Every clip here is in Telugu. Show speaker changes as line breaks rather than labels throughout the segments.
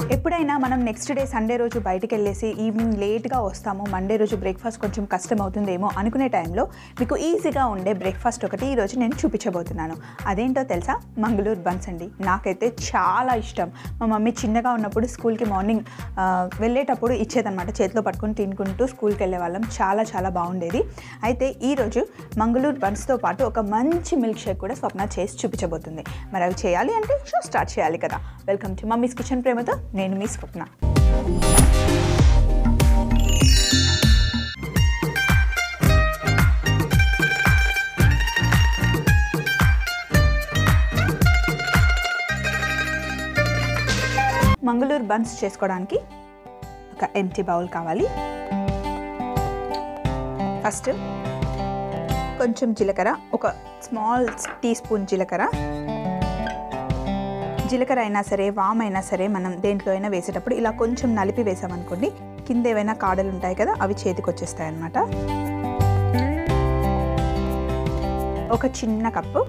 ఎప్పుడైనా మనం నెక్స్ట్ డే సండే రోజు బయటికి వెళ్ళేసి ఈవినింగ్ లేట్గా వస్తాము, మండే రోజు బ్రేక్ఫాస్ట్ కొంచెం కష్టం అవుతుందేమో అనుకునే టైంలో మీకు ఈజీగా ఉండే బ్రేక్ఫాస్ట్ ఒకటి ఈరోజు నేను చూపించబోతున్నాను. అదేంటో తెలుసా? మంగళూరు బన్స్ అండి. నాకైతే చాలా ఇష్టం. మా మమ్మీ చిన్నగా ఉన్నప్పుడు స్కూల్కి మార్నింగ్ వెళ్ళేటప్పుడు ఇచ్చేదన్నమాట. చేతిలో పట్టుకొని తినుకుంటూ స్కూల్కి వెళ్ళే వాళ్ళం. చాలా చాలా బాగుండేది. అయితే ఈరోజు మంగళూరు బన్స్తో పాటు ఒక మంచి మిల్క్ షేక్ కూడా స్వప్న చేసి చూపించబోతుంది. మరి అవి చేయాలి అంటే షో స్టార్ట్ చేయాలి కదా. వెల్కమ్ టు మమ్మీస్ కిచెన్ ప్రేమతో నేను మీ స్వప్న. మంగళూరు బన్స్ చేసుకోవడానికి ఒక ఎంటీ బౌల్ కావాలి. ఫస్ట్ కొంచెం జీలకర్ర, ఒక స్మాల్ టీ స్పూన్ జీలకర్ర అయినా సరే, వామ్ అయినా సరే, మనం దేంట్లో అయినా వేసేటప్పుడు ఇలా కొంచెం నలిపి వేసామనుకోండి, కింద ఏవైనా కాడలు ఉంటాయి కదా, అవి చేతికి వచ్చేస్తాయి అన్నమాట. ఒక చిన్న కప్పు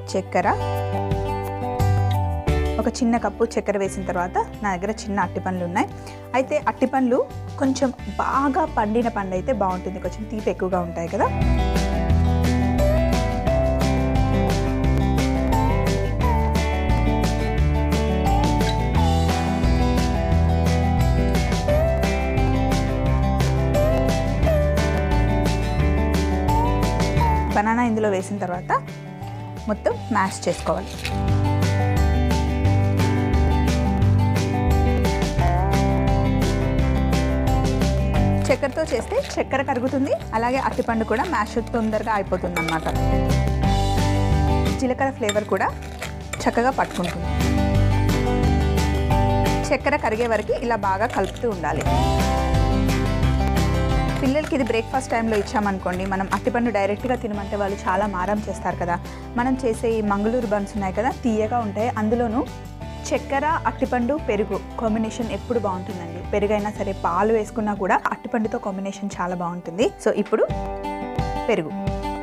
చక్కెర వేసిన తర్వాత నా దగ్గర చిన్న అట్టిపండ్లు ఉన్నాయి. అయితే అట్టిపండ్లు కొంచెం బాగా పండిన పండు అయితే బాగుంటుంది, కొంచెం తీపి ఎక్కువగా ఉంటాయి కదా. బనానా ఇందులో వేసిన తర్వాత మొత్తం మ్యాష్ చేసుకోవాలి. చక్కెరతో చేస్తే చక్కెర కరుగుతుంది, అలాగే అట్టిపండు కూడా మ్యాష్ తొందరగా అయిపోతుంది అన్నమాట. జీలకర్ర ఫ్లేవర్ కూడా చక్కగా పట్టుకుంటుంది. చక్కెర కరిగే వరకు ఇలా బాగా కలుపుతూ ఉండాలి. పిల్లలకి ఇది బ్రేక్ఫాస్ట్ టైంలో ఇచ్చామనుకోండి, మనం అట్టిపండు డైరెక్ట్గా తినమంటే వాళ్ళు చాలా మారం చేస్తారు కదా. మనం చేసే ఈ మంగళూరు బన్స్ ఉన్నాయి కదా, తీయగా ఉంటాయి. అందులోనూ చక్కెర, అట్టిపండు, పెరుగు కాంబినేషన్ ఎప్పుడు బాగుంటుందండి. పెరుగైనా సరే, పాలు వేసుకున్నా కూడా అట్టిపండుతో కాంబినేషన్ చాలా బాగుంటుంది. సో ఇప్పుడు పెరుగు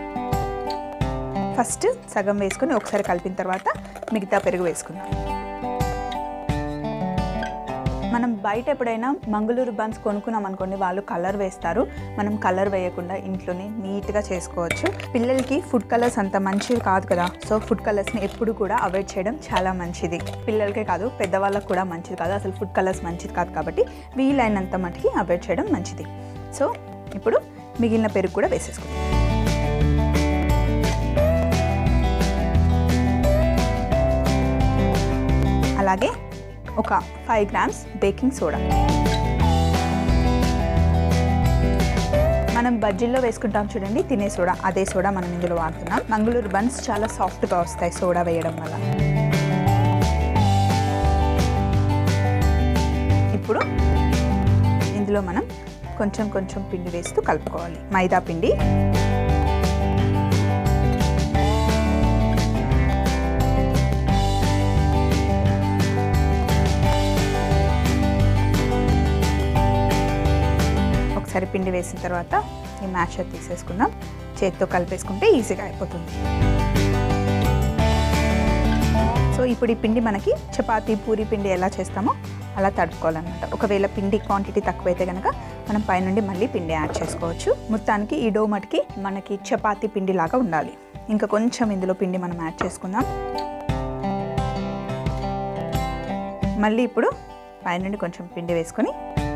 ఫస్ట్ సగం వేసుకొని ఒకసారి కలిపిన తర్వాత మిగతా పెరుగు వేసుకుందాం. మనం బయట ఎప్పుడైనా మంగళూరు బన్స్ కొనుక్కున్నాం అనుకోండి, వాళ్ళు కలర్ వేస్తారు. మనం కలర్ వేయకుండా ఇంట్లోనే నీట్గా చేసుకోవచ్చు. పిల్లలకి ఫుడ్ కలర్స్ అంత మంచివి కాదు కదా. సో ఫుడ్ కలర్స్ని ఎప్పుడు కూడా అవాయిడ్ చేయడం చాలా మంచిది. పిల్లలకే కాదు, పెద్దవాళ్ళకు కూడా మంచిది కాదు. అసలు ఫుడ్ కలర్స్ మంచిది కాదు కాబట్టి వీలైనంత మటుకి అవాయిడ్ చేయడం మంచిది. సో ఇప్పుడు మిగిలిన పెరుగు కూడా వేసేసుకుందాం. అలాగే ఒక 5 గ్రామ్స్ బేకింగ్ సోడా. మనం బజ్జీల్లో వేసుకుంటాం చూడండి తినే సోడా, అదే సోడా మనం ఇందులో వాడుతున్నాం. మంగళూరు బన్స్ చాలా సాఫ్ట్గా వస్తాయి సోడా వేయడం వల్ల. ఇప్పుడు ఇందులో మనం కొంచెం కొంచెం పిండి వేస్తూ కలుపుకోవాలి. మైదా పిండి, పిండి వేసిన తర్వాత ఈ మ్యాషర్ తీసేసుకుందాం. చేతితో కలిపేసుకుంటే ఈజీగా అయిపోతుంది. సో ఇప్పుడు ఈ పిండి మనకి చపాతీ, పూరి పిండి ఎలా చేస్తామో అలా తడుపుకోవాలన్నమాట. ఒకవేళ పిండి క్వాంటిటీ తక్కువైతే కనుక మనం పైనుండి మళ్ళీ పిండి యాడ్ చేసుకోవచ్చు. మొత్తానికి ఈ డో మటుకి మనకి చపాతీ పిండి లాగా ఉండాలి. ఇంకా కొంచెం ఇందులో పిండి మనం యాడ్ చేసుకుందాం. మళ్ళీ ఇప్పుడు పైనుండి కొంచెం పిండి వేసుకొని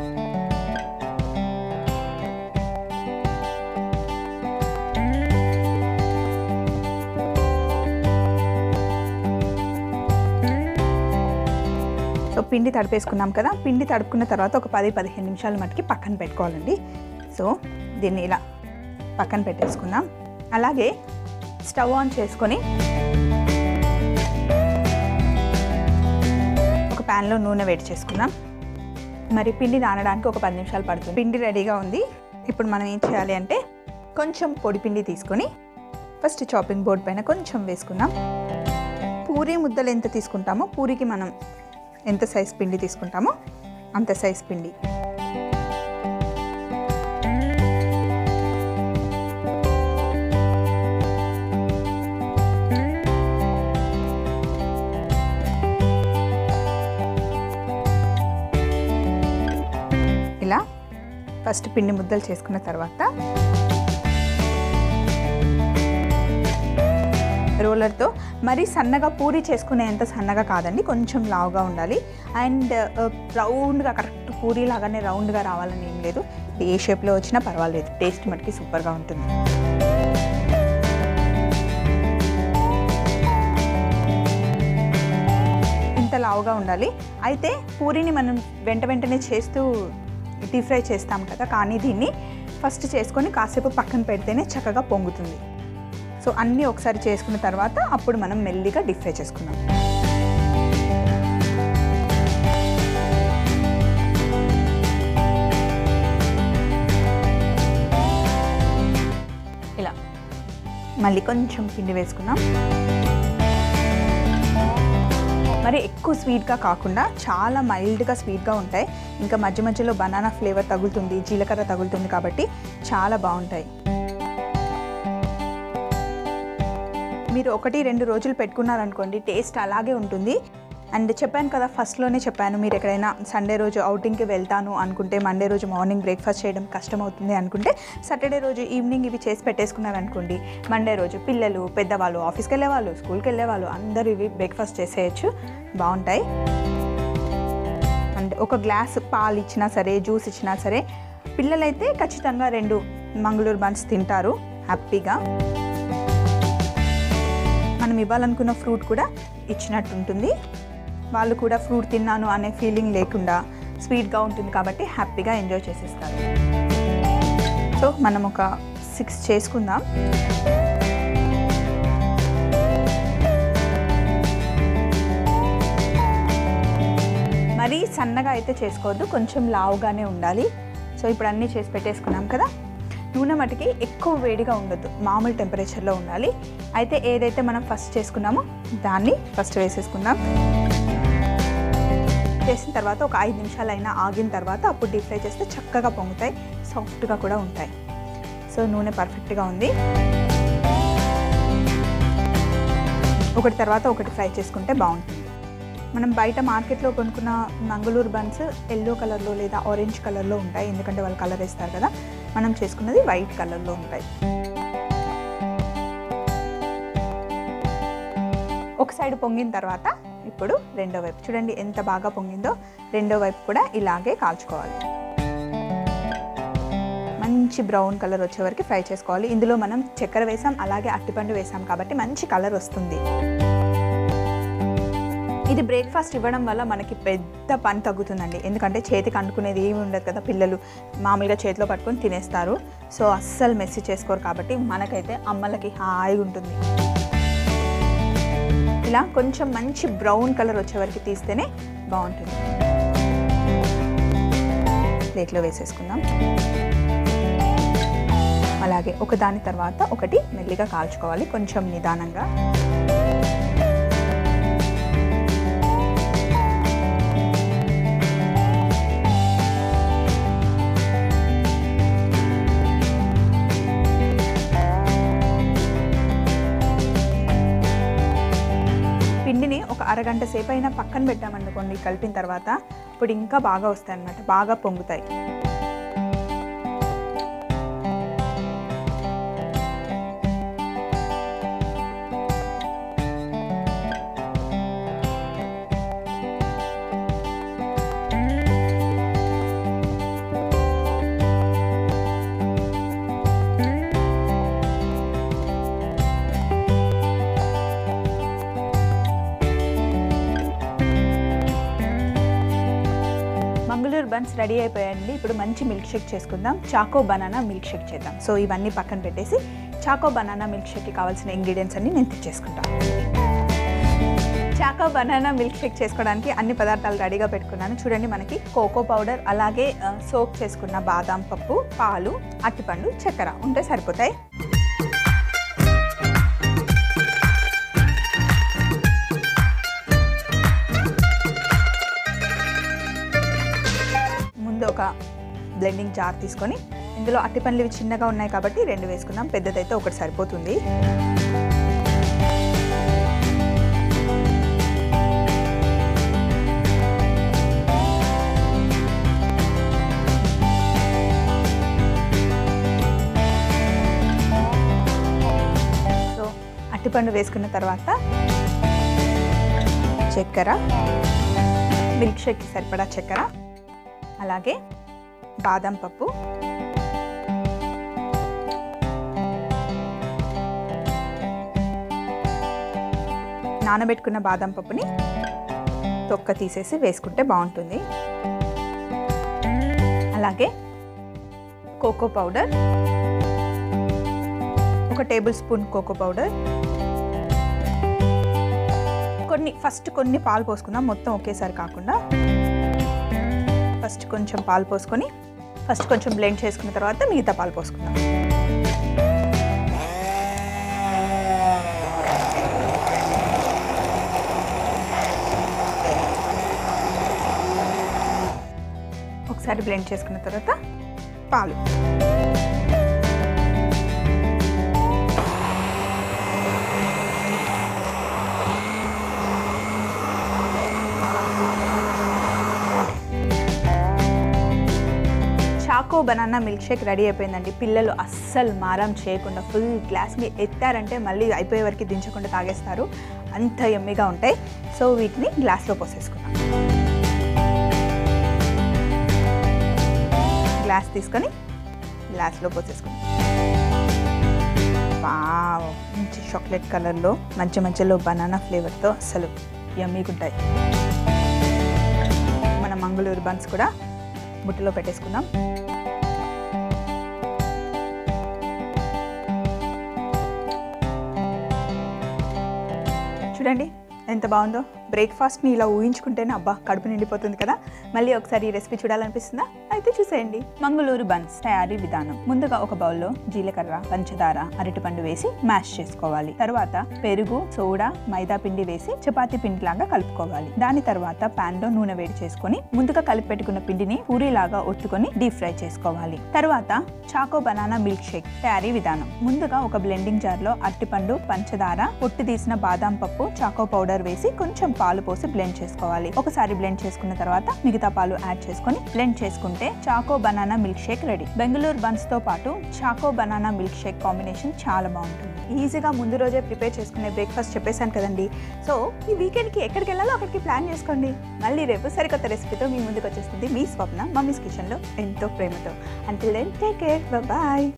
పిండి తడిపేసుకున్నాం కదా. పిండి తడుపుకున్న తర్వాత ఒక 10-15 నిమిషాల మటుకి పక్కన పెట్టుకోవాలండి. సో దీన్ని ఇలా పక్కన పెట్టేసుకుందాం. అలాగే స్టవ్ ఆన్ చేసుకొని ఒక ప్యాన్లో నూనె వేడి చేసుకుందాం. మరి పిండి నానడానికి ఒక 10 నిమిషాలు పడుతుంది. పిండి రెడీగా ఉంది. ఇప్పుడు మనం ఏం చేయాలి అంటే కొంచెం పొడి పిండి తీసుకొని ఫస్ట్ చాపింగ్ బోర్డ్ పైన కొంచెం వేసుకుందాం. పూరి ముద్దలు ఎంత తీసుకుంటామో, పూరికి మనం ఎంత సైజ్ పిండి తీసుకుంటామో అంత సైజ్ పిండి ఫస్ట్ పిండి ముద్దలు చేసుకున్న తర్వాత రోలర్తో మరీ సన్నగా పూరి చేసుకునేంత సన్నగా కాదండి, కొంచెం లావుగా ఉండాలి. అండ్ రౌండ్గా కరెక్ట్ పూరి లాగానే రౌండ్గా రావాలని ఏం లేదు, ఏ షేప్లో వచ్చినా పర్వాలేదు, టేస్ట్ మటుకి సూపర్గా ఉంటుంది. ఇంత లావుగా ఉండాలి. అయితే పూరిని మనం వెంటనే చేస్తూ డీప్ ఫ్రై చేస్తాం కదా, కానీ దీన్ని ఫస్ట్ చేసుకొని కాసేపు పక్కన పెడితేనే చక్కగా పొంగుతుంది. సో అన్నీ ఒకసారి చేసుకున్న తర్వాత అప్పుడు మనం మెల్లిగా డీప్ ఫ్రై చేసుకుందాం. ఇలా మళ్ళీ కొంచెం పిండి వేసుకుందాం. మరి ఎక్కువ స్వీట్గా కాకుండా చాలా మైల్డ్గా స్వీట్గా ఉంటాయి. ఇంకా మధ్య మధ్యలో బనానా ఫ్లేవర్ తగులుతుంది, జీలకర్ర తగులుతుంది, కాబట్టి చాలా బాగుంటాయి. మీరు 1-2 రోజులు పెట్టుకున్నారనుకోండి, టేస్ట్ అలాగే ఉంటుంది. అండ్ చెప్పాను కదా, ఫస్ట్లోనే చెప్పాను, మీరు ఎక్కడైనా సండే రోజు అవుటింగ్కి వెళ్తాను అనుకుంటే, మండే రోజు మార్నింగ్ బ్రేక్ఫాస్ట్ చేయడం కష్టమవుతుంది అనుకుంటే, సాటర్డే రోజు ఈవినింగ్ ఇవి చేసి పెట్టేసుకున్నారనుకోండి, మండే రోజు పిల్లలు, పెద్దవాళ్ళు, ఆఫీస్కి వెళ్ళేవాళ్ళు, స్కూల్కి వెళ్ళేవాళ్ళు అందరూ ఇవి బ్రేక్ఫాస్ట్ చేసేయచ్చు, బాగుంటాయి. అండ్ ఒక గ్లాస్ పాలు ఇచ్చినా సరే, జ్యూస్ ఇచ్చినా సరే, పిల్లలైతే ఖచ్చితంగా 2 మంగళూరు బన్స్ తింటారు హ్యాపీగా. మనం ఇవ్వాలనుకున్న ఫ్రూట్ కూడా ఇచ్చినట్టు ఉంటుంది, వాళ్ళు కూడా ఫ్రూట్ తిన్నాను అనే ఫీలింగ్ లేకుండా స్వీట్గా ఉంటుంది కాబట్టి హ్యాపీగా ఎంజాయ్ చేసేస్తారు. సో మనం ఒక 6 చేసుకుందాం. మరీ సన్నగా అయితే చేసుకోవద్దు, కొంచెం లావుగానే ఉండాలి. సో ఇప్పుడు అన్నీ చేసి పెట్టేసుకున్నాం కదా. నూనె మటుకి ఎక్కువ వేడిగా ఉండొద్దు, మామూలు టెంపరేచర్లో ఉండాలి. అయితే ఏదైతే మనం ఫస్ట్ చేసుకున్నామో దాన్ని ఫస్ట్ వేసేసుకుందాం. చేసిన తర్వాత ఒక 5 నిమిషాలైనా ఆగిన తర్వాత అప్పుడు డీప్ ఫ్రై చేస్తే చక్కగా పొంగుతాయి, సాఫ్ట్గా కూడా ఉంటాయి. సో నూనె పర్ఫెక్ట్గా ఉంది. ఒకటి తర్వాత ఒకటి ఫ్రై చేసుకుంటే బాగుంటుంది. మనం బయట మార్కెట్లో కొనుక్కున్న మంగళూరు బన్స్ ఎల్లో కలర్లో లేదా ఆరెంజ్ కలర్లో ఉంటాయి, ఎందుకంటే వాళ్ళు కలర్ వేస్తారు కదా. మనం చేసుకున్నది వైట్ కలర్లో ఉంటాయి. ఒక సైడ్ పొంగిన తర్వాత ఇప్పుడు రెండో వైపు చూడండి ఎంత బాగా పొంగిందో. రెండో వైపు కూడా ఇలాగే కాల్చుకోవాలి. మంచి బ్రౌన్ కలర్ వచ్చే వరకు ఫ్రై చేసుకోవాలి. ఇందులో మనం చక్కెర వేసాం, అలాగే అరటిపండు వేసాం కాబట్టి మంచి కలర్ వస్తుంది. ఇది బ్రేక్ఫాస్ట్ ఇవ్వడం వల్ల మనకి పెద్ద పని తగ్గుతుందండి, ఎందుకంటే చేతికి అంటుకునేది ఏమి ఉండదు కదా, పిల్లలు మామూలుగా చేతిలో పట్టుకొని తినేస్తారు. సో అస్సలు మెస్సి చేసుకోరు కాబట్టి మనకైతే అమ్మలకి హాయిగా ఉంటుంది. ఇలా కొంచెం మంచి బ్రౌన్ కలర్ వచ్చే వరకు తీస్తేనే బాగుంటుంది. ప్లేట్లో వేసేసుకుందాం. అలాగే ఒకదాని తర్వాత ఒకటి మెల్లిగా కాల్చుకోవాలి, కొంచెం నిదానంగా. పిండిని ఒక అరగంట సేపు అయినా పక్కన పెట్టామనుకోండి, కలిపిన తర్వాత ఇప్పుడు ఇంకా బాగా వస్తాయి అన్నమాట, బాగా పొంగుతాయి. మంగళూరు బన్స్ రెడీ అయిపోయాయండి. ఇప్పుడు మంచి మిల్క్ షేక్ చేసుకుందాం. చాకో బనానా మిల్క్ షేక్ చేద్దాం. సో ఇవన్నీ పక్కన పెట్టేసి చాకో బనానా మిల్క్ షేక్కి కావాల్సిన ఇంగ్రీడియంట్స్ అన్ని నేను తెచ్చేసుకుంటాను. చాకో బనానా మిల్క్ షేక్ చేసుకోవడానికి అన్ని పదార్థాలు రెడీగా పెట్టుకున్నాను. చూడండి, మనకి కోకో పౌడర్, అలాగే సోక్ చేసుకున్న బాదాం పప్పు, పాలు, అరటిపండు, చక్కెర ఉంటే సరిపోతాయి. ముందు ఒక బ్లెండింగ్ జార్ తీసుకొని ఇందులో అరటిపండ్లు చిన్నగా ఉన్నాయి కాబట్టి 2 వేసుకుందాం, పెద్దదైతే ఒకటి సరిపోతుంది. అరటిపండు వేసుకున్న తర్వాత చక్కెర, మిల్క్ షేక్కి సరిపడా చక్కెర, అలాగే బాదం పప్పు, నానబెట్టుకున్న బాదం పప్పుని తొక్క తీసేసి వేసుకుంటే బాగుంటుంది. అలాగే cocoa powder, 1 tablespoon cocoa powder, first కొన్ని పాలు పోసుకుందాం, మొత్తం ఒకేసారి కాకుండా. ఫస్ట్ కొంచెం పాలు పోసుకొని ఫస్ట్ కొంచెం బ్లెండ్ చేసుకున్న తర్వాత మిగతా పాలు పోసుకుందాం. ఒకసారి బ్లెండ్ చేసుకున్న తర్వాత పాలు, choco banana milk shake ready అయిపోయిందండి. పిల్లలు అస్సలు మారం చేయకుండా ఫుల్ గ్లాస్ని ఎత్తారంటే మళ్ళీ అయిపోయే వరకు దించకుండా తాగేస్తారు, అంత యమ్మీగా ఉంటాయి. సో వీటిని గ్లాస్లో పోసేసుకున్నాం. గ్లాస్ తీసుకొని గ్లాస్లో పోసేసుకున్నాం. వావ్, మంచి చాక్లెట్ కలర్లో మధ్యలో బనానా ఫ్లేవర్తో అస్సలు యమ్మీగా ఉంటాయి. మన మంగళూరు బన్స్ కూడా బుట్టలో పెట్టేసుకుందాం. చూడండి ఎంత బాగుందో. బ్రేక్ఫాస్ట్ని ఇలా ఊహించుకుంటేనే అబ్బా కడుపు నిండిపోతుంది కదా. మళ్ళీ ఒకసారి ఈ రెసిపీ చూడాలనిపిస్తుందా? అయితే చూసేయండి. మంగళూరు బన్స్ తయారీ విధానం. ముందుగా ఒక బౌల్లో జీలకర్ర, పంచదార, అరటిపండు వేసి మ్యాష్ చేసుకోవాలి. తర్వాత పెరుగు, సోడా, మైదా పిండి వేసి చపాతీ పిండిలాగా కలుపుకోవాలి. దాని తర్వాత పాన్ లో నూనె వేడి చేసుకొని ముందుగా కలిపి పెట్టుకున్న పిండిని పూరీలాగా ఒత్తుకొని డీప్ ఫ్రై చేసుకోవాలి. తర్వాత చాకో బనానా మిల్క్ షేక్ తయారీ విధానం. ముందుగా ఒక బ్లెండింగ్ జార్ లో అరటిపండు, పంచదార, పొట్టు తీసిన బాదం పప్పు, చాకో పౌడర్ వేసి కొంచెం పాలు పోసి బ్లెండ్ చేసుకోవాలి. ఒకసారి బ్లెండ్ చేసుకున్న తర్వాత మిగతా పాలు యాడ్ చేసుకొని బ్లెండ్ చేసుకుంటే choco banana milk shake ready. Bangalore buns తో పాటు choco banana milk shake combination చాలా బాగుంటుంది. ఈజీగా ముందు రోజే ప్రిపేర్ చేసుకునే బ్రేక్ఫాస్ట్ చెప్పేశాను కదండి. సో ఈ వీకెండ్కి ఎక్కడికి వెళ్ళాలో అక్కడికి ప్లాన్ చేసుకోండి. మళ్ళీ రేపు సరికొత్త రెసిపీతో మీ ముందుకు వచ్చేస్తుంది మీ స్వప్న మమ్మీస్ కిచెన్లో ఎంతో ప్రేమతో. Until then take care, bye.